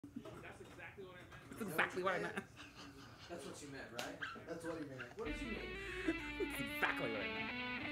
That's exactly what I meant. That's what you meant, right? That's what he meant. What did you mean? That's exactly what I meant.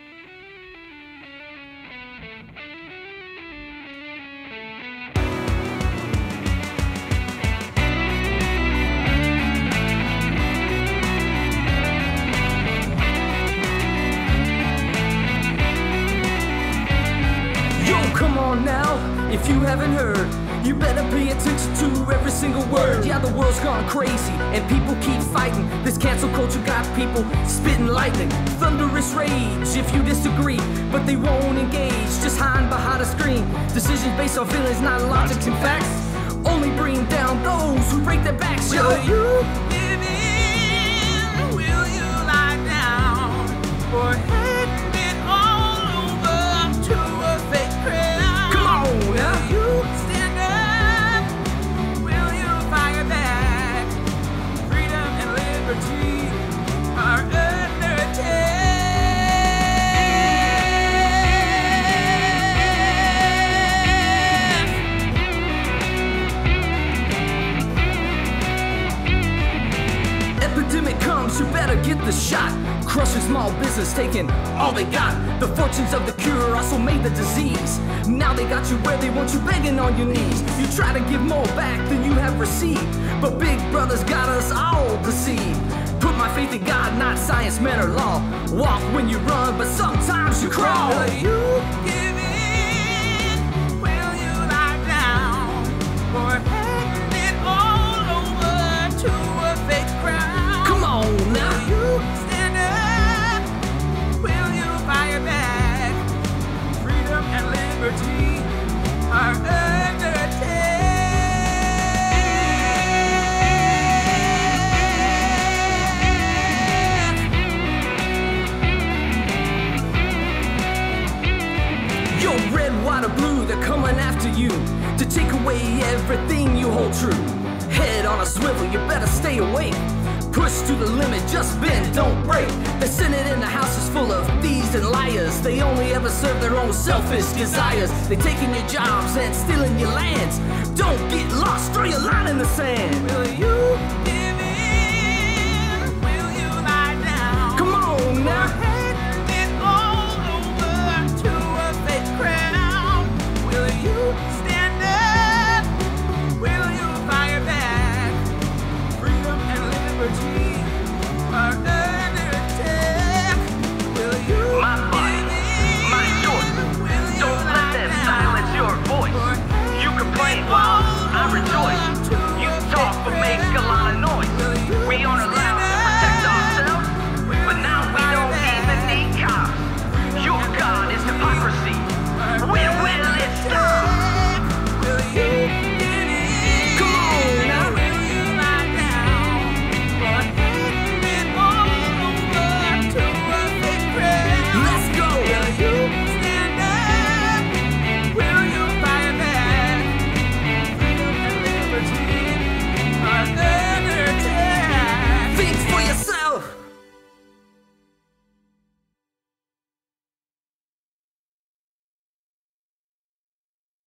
Come on now, if you haven't heard, you better pay attention to every single word. Yeah, the world's gone crazy and people keep fighting. This cancel culture got people spitting lightning, thunderous rage if you disagree, but they won't engage, just hide behind a screen. Decisions based on feelings, not logic and facts, only bring down those who break their backs. Will you give in? Will you lie down? Or hand it all over to a fake crowd? Will you stand up? Will you fire back? Freedom and liberty are under attack. Epidemic comes, you better get the shot. Crushing small business, taking all they got. The fortunes of the cure also made the disease. Now they got you where they want you, begging on your knees. You try to give more back than you have received, but Big Brother's got us all deceived. Put my faith in God, not science, man, or law. Walk when you run, but sometimes you crawl. Will you give in? Will you lie down? Or hand it all over to a fake crowd? Come on now. Will you stand up? Will you fire back? Freedom and liberty are under attack. Yo, red, white, or blue, they're coming after you to take away everything you hold true. Head on a swivel, you better stay awake. Push to the limit, just bend, don't break. The Senate in the House is full of thieves and liars. They only ever serve their own selfish desires. They taking your jobs and stealing your lands. Don't get lost, draw your line in the sand. Will you